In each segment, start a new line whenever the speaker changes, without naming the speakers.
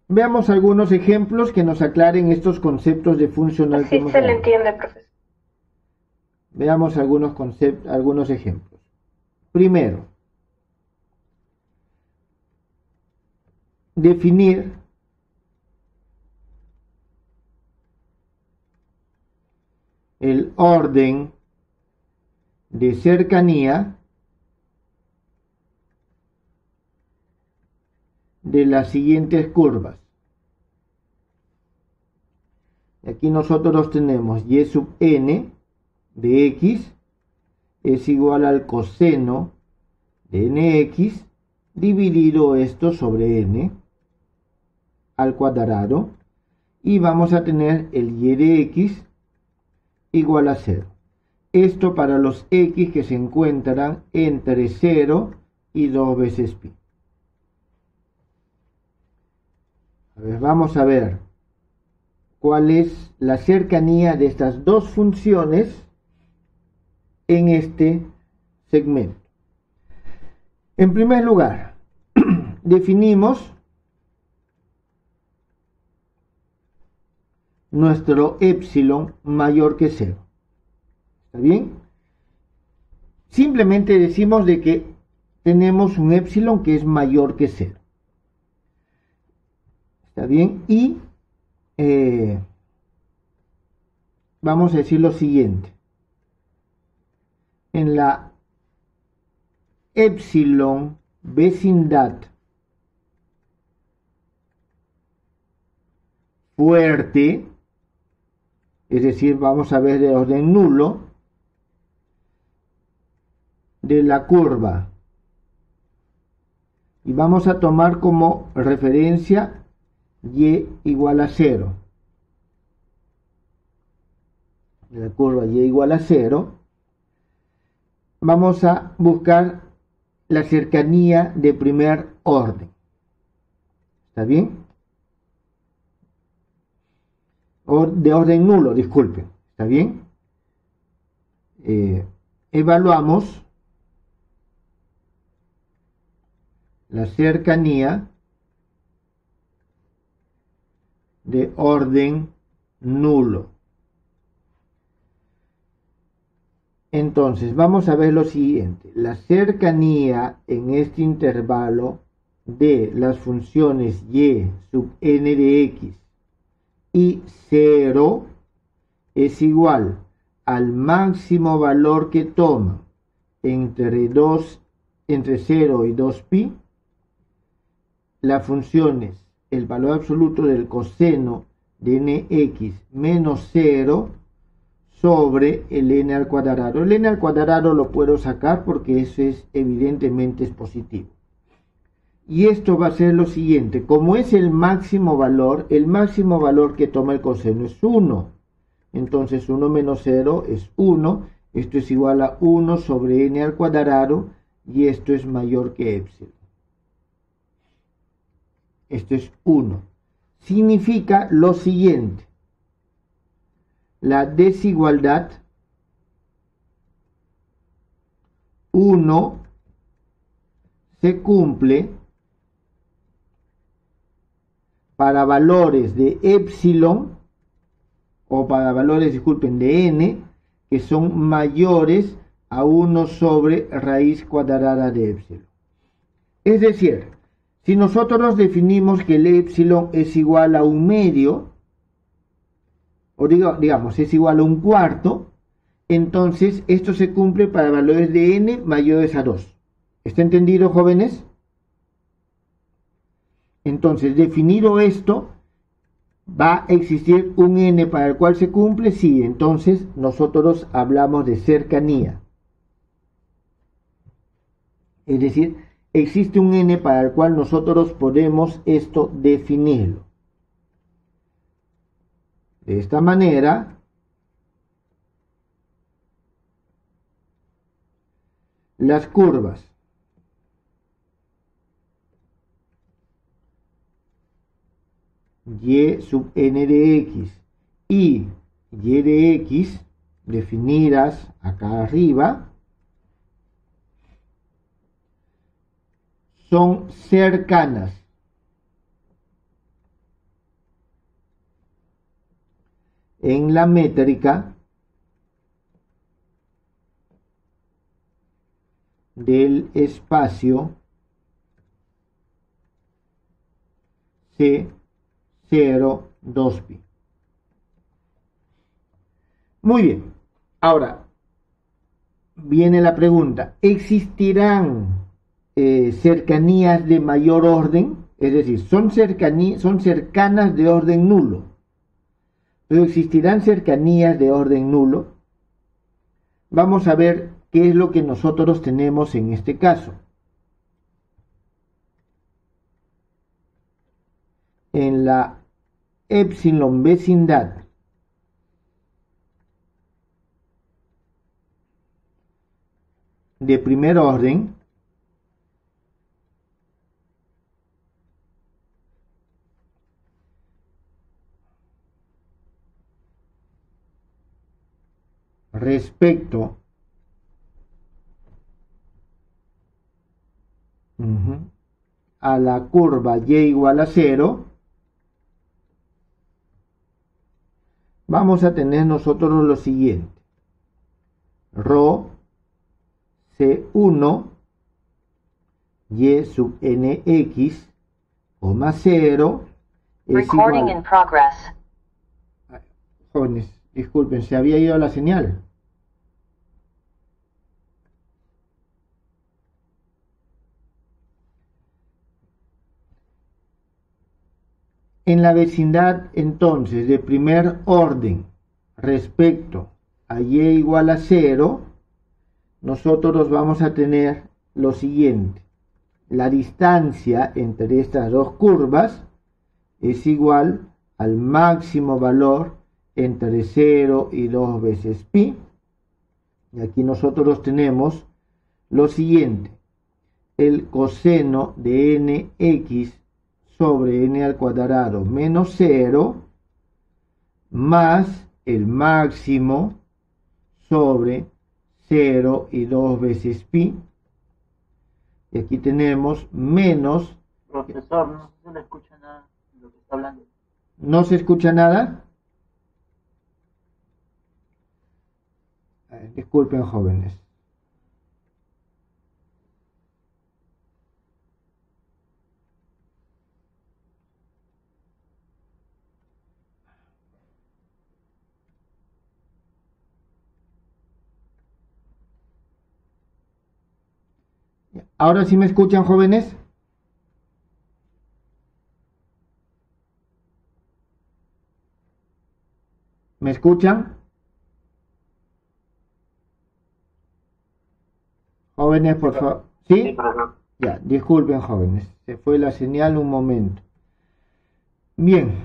Veamos algunos ejemplos que nos aclaren estos conceptos de funcional que
Así
hemos
se le
dado.
entiende, profesor.
Veamos algunos ejemplos. Primero, definir el orden de cercanía de las siguientes curvas. Aquí nosotros tenemos y sub n de x es igual al coseno de nx dividido esto sobre n al cuadrado, y vamos a tener el y de x igual a 0. Esto para los x que se encuentran entre 0 y 2 veces pi. Vamos a ver cuál es la cercanía de estas dos funciones en este segmento. En primer lugar, definimos nuestro epsilon mayor que 0. ¿Está bien? Simplemente decimos de que tenemos un epsilon que es mayor que 0. ¿Está bien? Y vamos a decir lo siguiente. En la epsilon vecindad fuerte, es decir, vamos a ver de orden nulo, de la curva, y vamos a tomar como referencia y igual a 0. De la curva y igual a 0, vamos a buscar la cercanía de primer orden. ¿Está bien? O de orden nulo, disculpen. ¿Está bien? Evaluamos la cercanía de orden nulo. Entonces, vamos a ver lo siguiente. La cercanía en este intervalo de las funciones y sub n de x y 0 es igual al máximo valor que toma entre 0 y 2pi, las funciones, el valor absoluto del coseno de nx menos 0 sobre el n al cuadrado. El n al cuadrado lo puedo sacar porque eso es evidentemente es positivo. Y esto va a ser lo siguiente. Como es el máximo valor que toma el coseno es 1. Entonces 1 menos 0 es 1. Esto es igual a 1 sobre n al cuadrado y esto es mayor que epsilon. Esto es 1. Significa lo siguiente. La desigualdad 1 se cumple para valores de epsilon o para valores, disculpen, de n que son mayores a 1 sobre raíz cuadrada de epsilon. Es decir, si nosotros definimos que el epsilon es igual a 1/2, o digamos es igual a 1/4, entonces esto se cumple para valores de n mayores a 2. ¿Está entendido, jóvenes? Entonces, definido esto, ¿va a existir un n para el cual se cumple? Sí, entonces nosotros hablamos de cercanía. Es decir, existe un n para el cual nosotros podemos esto definirlo. De esta manera, las curvas y sub n de x y de x definidas acá arriba son cercanas en la métrica del espacio C0, 2pi. Muy bien. Ahora, viene la pregunta, ¿existirán cercanías de mayor orden? Es decir, son cercanas de orden nulo. Pero ¿existirán cercanías de orden nulo? Vamos a ver qué es lo que nosotros tenemos en este caso. En la épsilon vecindad de primer orden, respecto a la curva y igual a 0, vamos a tener nosotros lo siguiente: rho C1 y sub nx, 0 es igual. Jóvenes, disculpen, se había ido la señal. En la vecindad, entonces, de primer orden respecto a y igual a 0, nosotros vamos a tener lo siguiente: la distancia entre estas dos curvas es igual al máximo valor entre 0 y 2 veces pi. Y aquí nosotros tenemos lo siguiente: el coseno de nx sobre n al cuadrado menos 0 más el máximo sobre 0 y 2 veces pi. Y aquí tenemos menos.
Profesor, no se le escucha nada de lo que está hablando.
¿No se escucha nada? Disculpen, jóvenes. ¿Ahora sí me escuchan, jóvenes? ¿Me escuchan? Jóvenes, por favor. ¿Sí?
Sí, profesor.
Ya, disculpen, jóvenes. Se fue la señal un momento. Bien.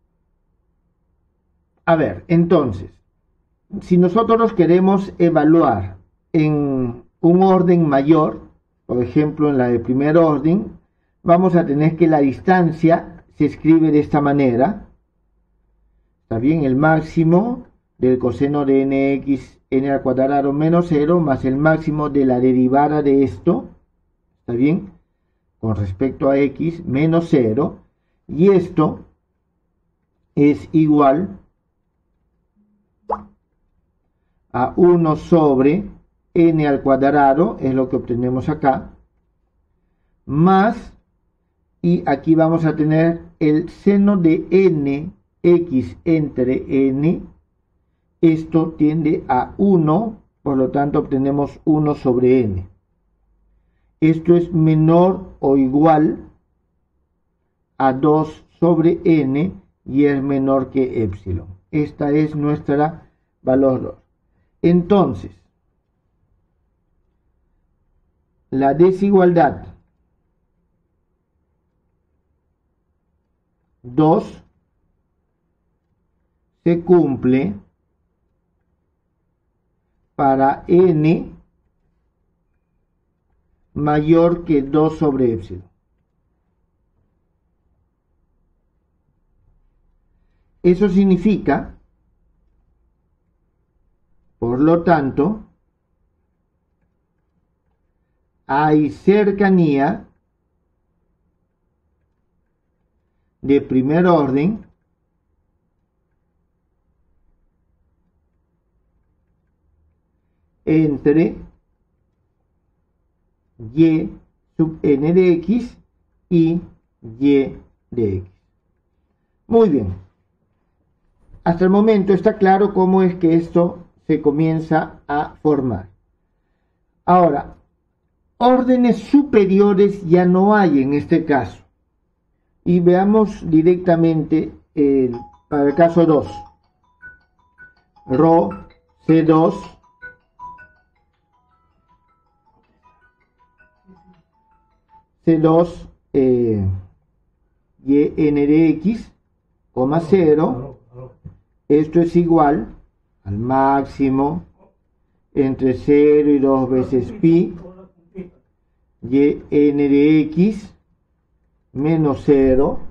A ver, entonces, si nosotros queremos evaluar en un orden mayor, por ejemplo en la de primer orden, vamos a tener que la distancia se escribe de esta manera. Está bien, el máximo del coseno de nx n al cuadrado menos 0 más el máximo de la derivada de esto, está bien, con respecto a x menos 0, y esto es igual a 1 sobre n al cuadrado, es lo que obtenemos acá, más, y aquí vamos a tener el seno de n x entre n, esto tiende a 1, por lo tanto obtenemos 1 sobre n. Esto es menor o igual a 2 sobre n y es menor que épsilon. Esta es nuestra valor 2. Entonces, la desigualdad 2 se cumple para n mayor que 2 sobre épsilon. Eso significa, por lo tanto, hay cercanía de primer orden entre y sub n de x y y de x. Muy bien. Hasta el momento está claro cómo es que esto se comienza a formar. Ahora, órdenes superiores ya no hay en este caso. Y veamos directamente para el caso 2. Rho C2 C2 y n de x, 0. Esto es igual al máximo entre 0 y 2 veces pi y n de x menos 0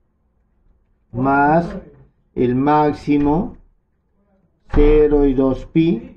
más el máximo 0 y 2 pi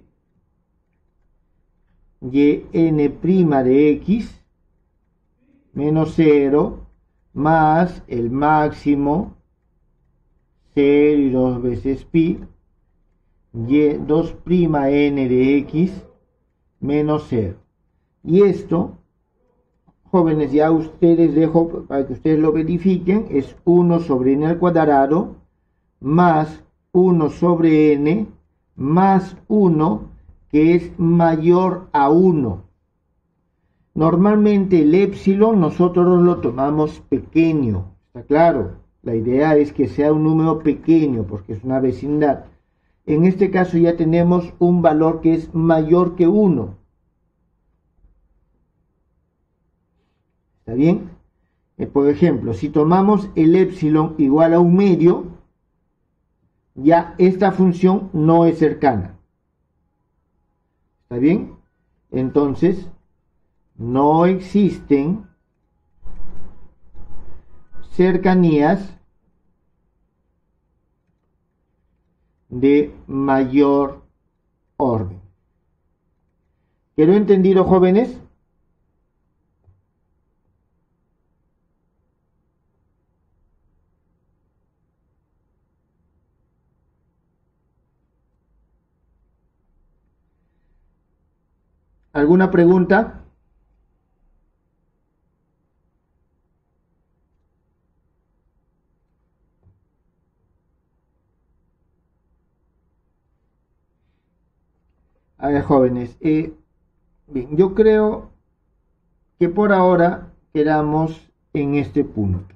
y n' de x menos 0 más el máximo 0 y 2 veces pi y 2' n de x menos 0. Y esto, jóvenes, ya ustedes dejo para que ustedes lo verifiquen, es 1 sobre n al cuadrado más 1 sobre n más 1 que es mayor a 1. Normalmente el épsilon nosotros lo tomamos pequeño, ¿está claro? La idea es que sea un número pequeño porque es una vecindad. En este caso ya tenemos un valor que es mayor que 1. ¿Está bien? Por ejemplo, si tomamos el épsilon igual a 1/2, ya esta función no es cercana. ¿Está bien? Entonces, no existen cercanías de mayor orden. ¿Quedó entendido, jóvenes? ¿Alguna pregunta? A ver, jóvenes, bien, yo creo que por ahora quedamos en este punto.